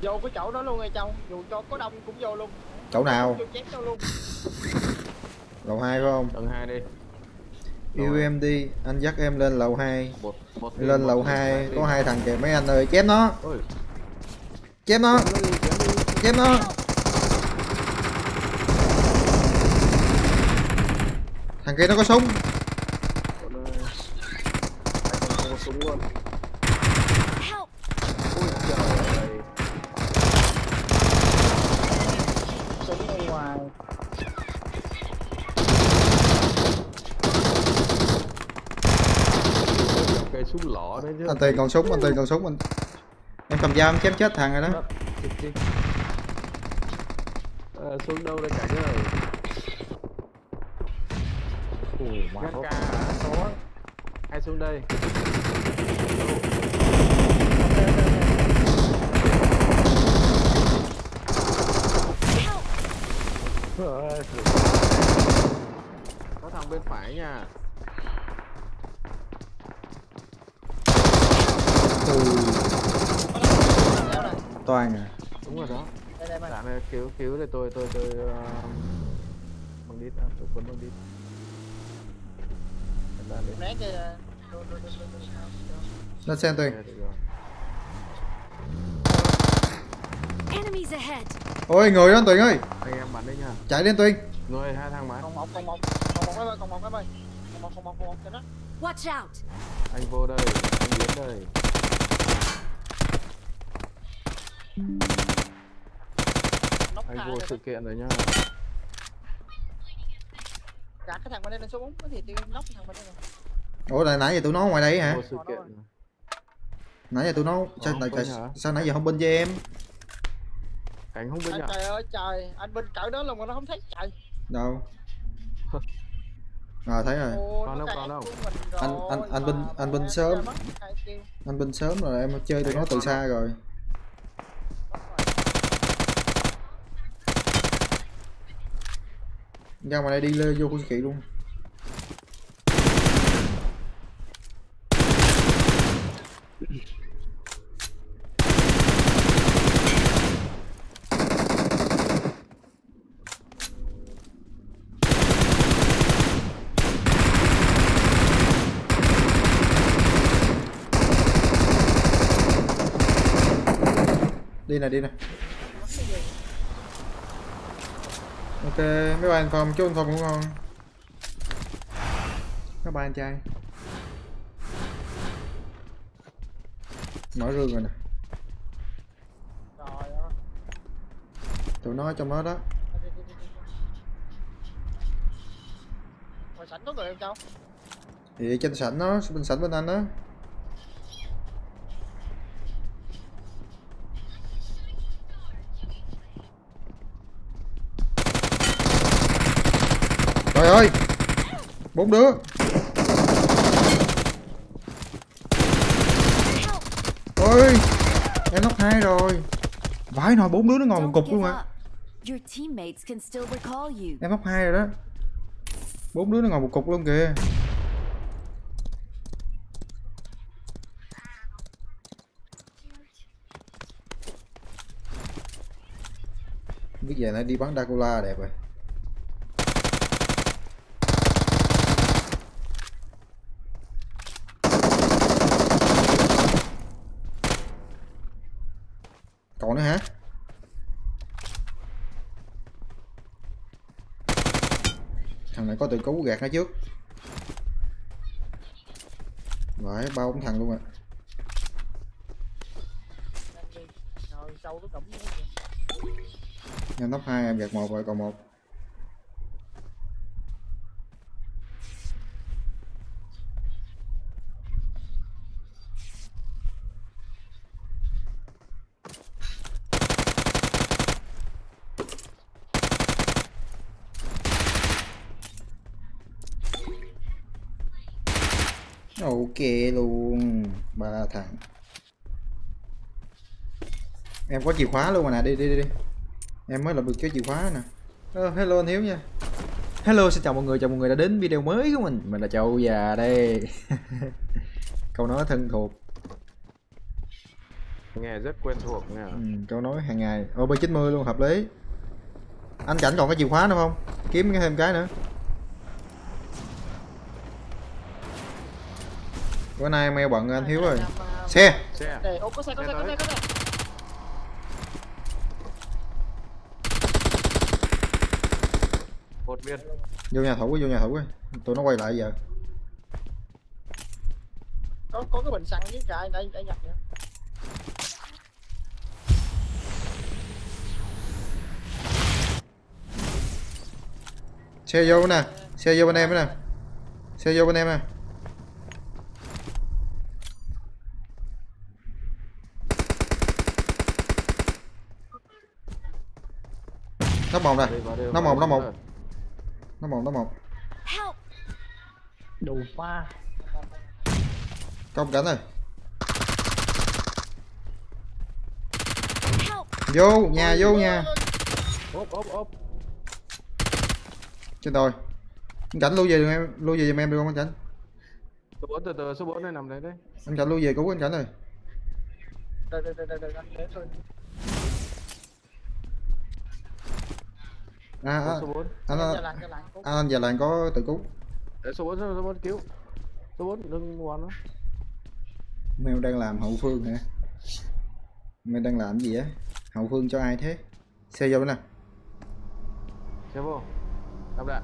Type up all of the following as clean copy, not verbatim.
Vô cái chỗ đó luôn ngay Châu, dù cho có đông cũng vô luôn. Chỗ nào? Vô chém đâu luôn. Lầu 2 phải không? Tầng 2 đi. Yêu em đi, anh dắt em lên lầu 2. Một Lên lầu 2 có 2 thằng kìa mấy anh ơi, chém nó. Ôi. Chém nó. Chém nó. Thằng kia nó có súng. Có súng luôn. Ui trời ơi. Súng ở ngoài. Cây súng lọ đấy chứ. Anh Tiền còn súng, anh Tiền còn súng anh. Em cầm dao em chém chết thằng rồi đó. Súng đâu đây cả ơi. Ngăn ca hả? Số hai xuống đây. Có thằng bên phải nha. Toàn à. Đúng rồi đó. Đây Dạ này cứu để tôi bằng đít tôi quân bằng đít. né kìa. Lên xe Tuyền. Enemies ahead. Ôi người đó Tuyền ơi. Anh em bắn đấy nha. Chạy lên Tuyền. Người hai thằng mà. Còn một em ơi, còn một cho nó. Watch out. Anh vô đây, anh biến đây. Anh vô sự kiện rồi nha. Gạt cái thằng bên đây lên số 4 thì tiêu nóc thằng bên đây rồi. Ủa là nãy giờ tụi nó ngoài đây hả? Vô sự kiện. Nãy giờ tụi nó sao nãy giờ không binh với em? Cảnh không binh à? Trời ơi trời, anh binh cỡ đó là mà nó không thấy trời. Đâu? À thấy rồi. Còn không? Anh binh sớm. Anh binh sớm rồi em chơi tụi nó từ xa rồi. Ra ngoài đây đi lê vô khu siêu thị luôn. Đi nè. Ok, mấy bạn phòng chú anh phòng cũng ngon. Các bạn trai. Mở rương rồi nè. Tụi nó trong đó đó. Ngoài sảnh có người không Châu? Thì trên sảnh nó, bên sảnh bên anh đó. Trời ơi 4 đứa. Ôi em knock 2 rồi. Vãi nồi 4 đứa nó ngồi một cục luôn hả? Em knock 2 rồi đó. 4 đứa nó ngồi một cục luôn kìa. Biết về nó đi bắn Dracula đẹp rồi. Còn nữa hả? Thằng này có tự cứu gạt nó trước. Vậy bao cũng thằng luôn à. Em top 2 em gạt 1 rồi còn 1. Ok luôn. 3 thằng. Em có chìa khóa luôn mà nè, đi. Em mới là được cái chìa khóa nè. Hello anh Hiếu nha. Hello, xin chào mọi người đã đến video mới của mình. Mình là Châu già đây. Câu nói thân thuộc. Nghe rất quen thuộc nha. Câu nói hàng ngày. B90 luôn, hợp lý. Anh Cảnh còn cái chìa khóa nữa không? Kiếm thêm cái nữa. Bữa nay mail bận anh Hiếu rồi. Xe. Xe. Ô, có xe. Một viên. Vô nhà thủ ấy. Tụi nó quay lại giờ. Có cái bình xăng với cái để nhập nữa. Xe vô nè. Xe vô bên em nè. Xe vô bên em nè. Nó một nè. Nó một. Nó một. Đủ pha. Công Cảnh ơi. Vô nhà. Ốp. Trên đồi. Anh Cảnh lui về giùm em được không anh Cảnh? Số 4 từ số 4 này nằm đấy đấy. Anh Cảnh lui về cứu anh Cảnh ơi. Đây anh để tôi. Số 4. Anh giờ làng có tự cứu. Để số 4 cứu. Số 4 đừng ngoan nó. Mèo đang làm hậu phương hả? Mày đang làm gì á? Hậu phương cho ai thế? Xe vô nè. Xe vô. Đập đạn.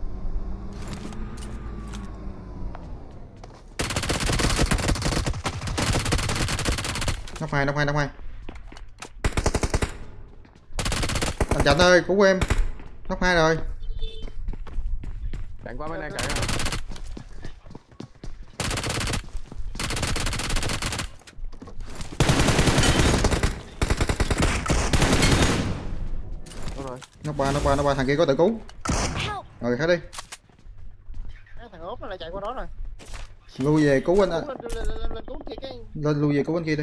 Nóc hai. Anh Cảnh ơi, cứu em. Nóc 2 rồi. Đánh qua bên này cái. Rồi. Nóc ba, thằng kia có tự cứu. Rồi khác đi. Thằng ốp nó lại chạy qua đó rồi. Lui về cứu anh. Lên cứu kia cái. Lên lui về cứu anh kia đi.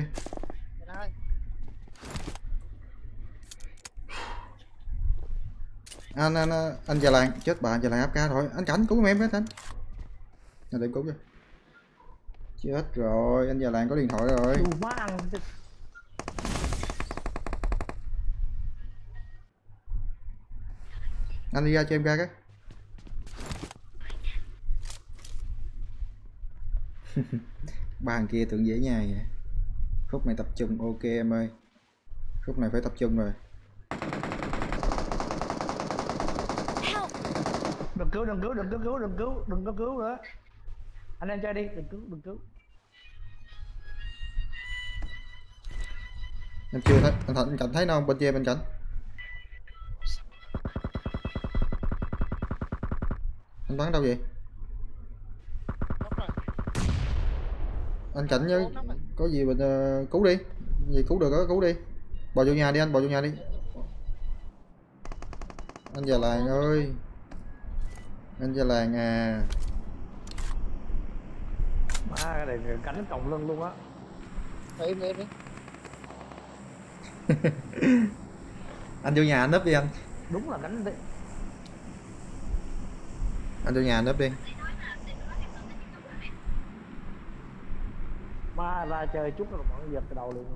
Anh già làng chết bà, già làng áp ca rồi. Anh Cảnh cứu em với anh. Anh để cứu cho. Chết rồi, anh già làng có điện thoại rồi. Đủ pha ăn. Anh đi ra cho em ra cái. Bàn kia tưởng dễ nhai vậy. Khúc này tập trung, ok em ơi. Khúc này phải tập trung rồi. Đừng có cứu nữa. Anh em chơi đi, đừng cứu. Em chưa thấy, anh Cảnh thấy nó không? Bên kia bên Cảnh. Anh bắn đâu vậy? Anh Cảnh nhớ có gì mình cứu đi. Gì cứu được đó cứu đi. Bò vô nhà đi anh, bò vô nhà đi. Anh già làng ơi. Anh già làng à. Má cái này cánh còng lưng luôn á. Im đi. Anh vô nhà anh núp đi anh. Đúng là cánh đi. Anh vô nhà anh núp đi. Má ra chơi chút rồi mọi giật cái đầu luôn.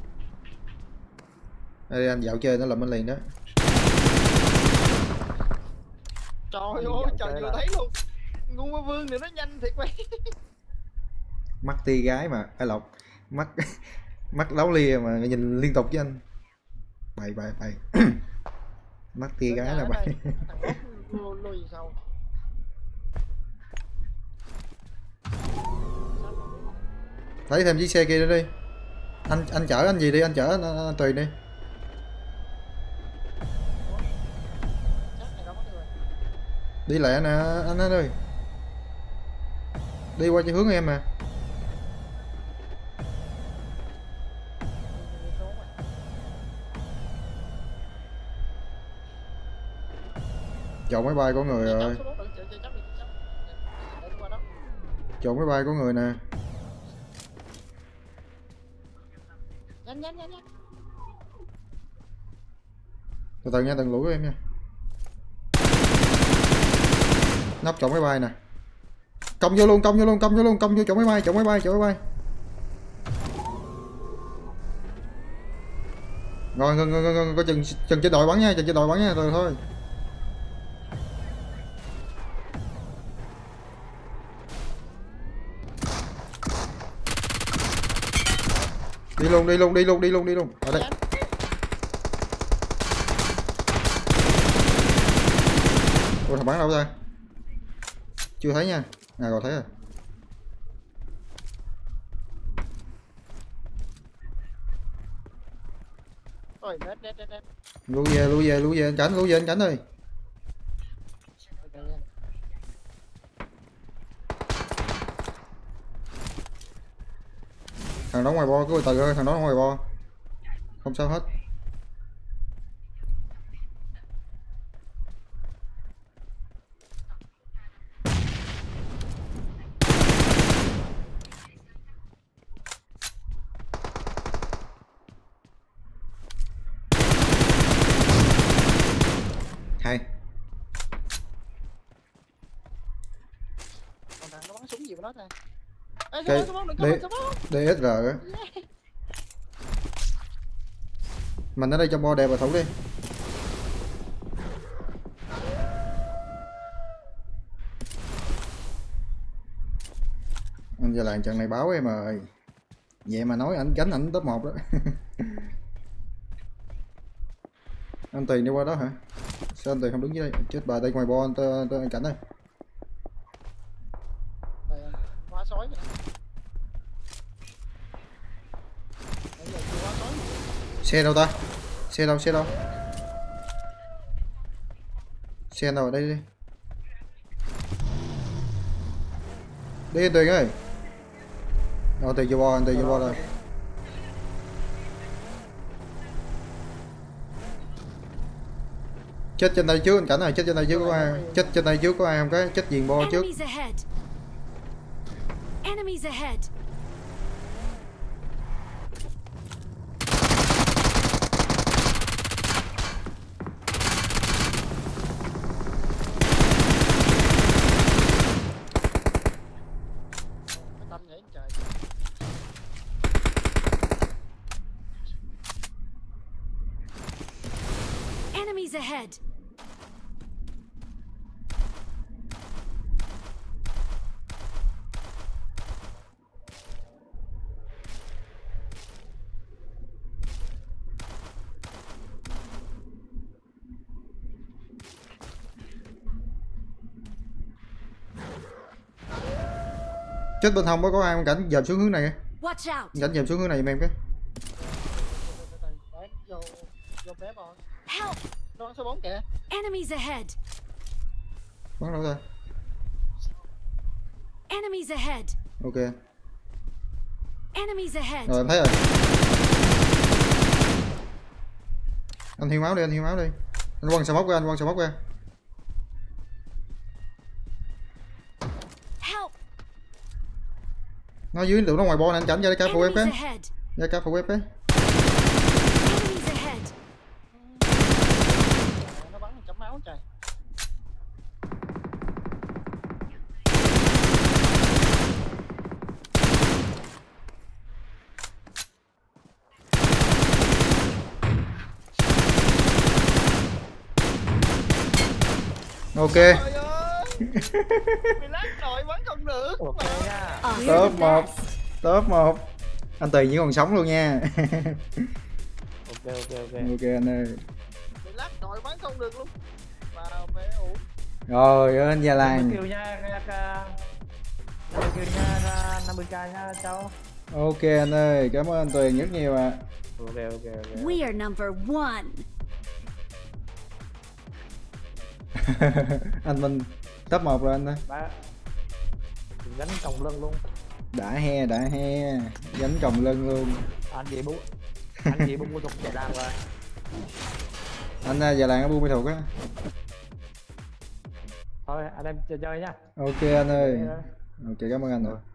Đây anh dạo chơi nó lụm anh liền đó. Trời ơi, trời vừa thấy luôn. Ngu Ma Vương này nó nhanh thiệt mày. Mắt ti gái mà, ai Lộc. Mắt mắt láo lia mà nhìn liên tục với anh. Bày. Mắt ti gái là bày. Lùi sau. Lấy thêm chiếc xe kia nữa đi. Anh chở anh gì đi, anh chở anh Tùy đi. Đi lẹ nè anh ơi. Đi qua cho hướng em mà. Chọn máy bay có người rồi. Chọn máy bay có người nè. Nhanh. Từ từ nha, đừng lủi em nha. Nóc chọn máy bay nè. Công vô luôn, công vô chọn máy bay. Rồi ngưng có chừng trên đội bắn nha, chừng trên đội bắn nha, rồi thôi. Đi luôn. Ở đây. Ủa thằng bắn đâu ra? Chưa thấy nha. À rồi thấy rồi. Ôi đét. Lưu về anh Cảnh ơi. Thằng đó ngoài bo, cứ từ thôi, thằng đó ngoài bo. Không sao hết. Hay. Còn thằng nó bắn súng gì mà nó này. Ê, Cái số 4 đừng có số 4. DSR á. Mình ở đây trong bo đẹp và thủ đi. Anh giờ làng trận này báo em ơi. Vậy mà nói ảnh gánh ảnh top 1 đó. Anh Tuyền đi qua đó hả? Sao anh Tuyền không đứng dưới đây? Chết bà đây ngoài bo anh Cảnh ơi. Hóa sói vậy. Bây giờ chưa hóa sói. Xe đâu ta? Xe đâu? Xe đâu ở đây đi. Đi anh Tuyền ơi. Anh Tuyền vô bo rồi. Chết trên đây trước anh Cảnh này, chết trên đây trước có ai? Chết trên đây trước có ai không? Cái chết viền bo trước. Enemies ahead. Tâm nhảy trời. Enemies ahead. Chết bên hông có ai không Cảnh dòm xuống hướng này. Watch out. Cảnh dòm xuống hướng này giùm em cái. Đấy, vô bé rồi. Help. Nó số 4 kìa. Enemies ahead. Bắn đâu ra? Enemies ahead. Ok. Enemies ahead. Rồi em thấy rồi. Anh hiên máu đi. Anh quăng xà móc ra. Help. Nó dưới tụi nó ngoài bo này anh Cảnh ra cái phụ em cái. Enemies ahead. Ra cái phụ em cái. Enemies ahead. Nó bắn chấm máu trời. Ok. Trời ơi. Mày lát rồi bắn không được. Ok nha. Top 1. Anh Tuyền vẫn còn sống luôn nha. Ok. Ok anh ơi. Mày lát rồi bắn không được luôn. Vào mẹ ủ. Rồi anh Gia Lan. Kêu nha, 50k nha cháu. Ok anh ơi, cảm ơn anh Tuyền rất nhiều ạ. Ok. We are number 1. Anh Minh top 1 rồi anh ơi. Ba. Gánh còng lưng luôn. Đã he, gánh còng lưng luôn. Anh gì buông mua thuộc chạy làm rồi. Anh Gia Lan ở buôn mỹ thuật á. Thôi anh em chơi nha. Ok anh ơi. Ok cảm ơn anh rồi.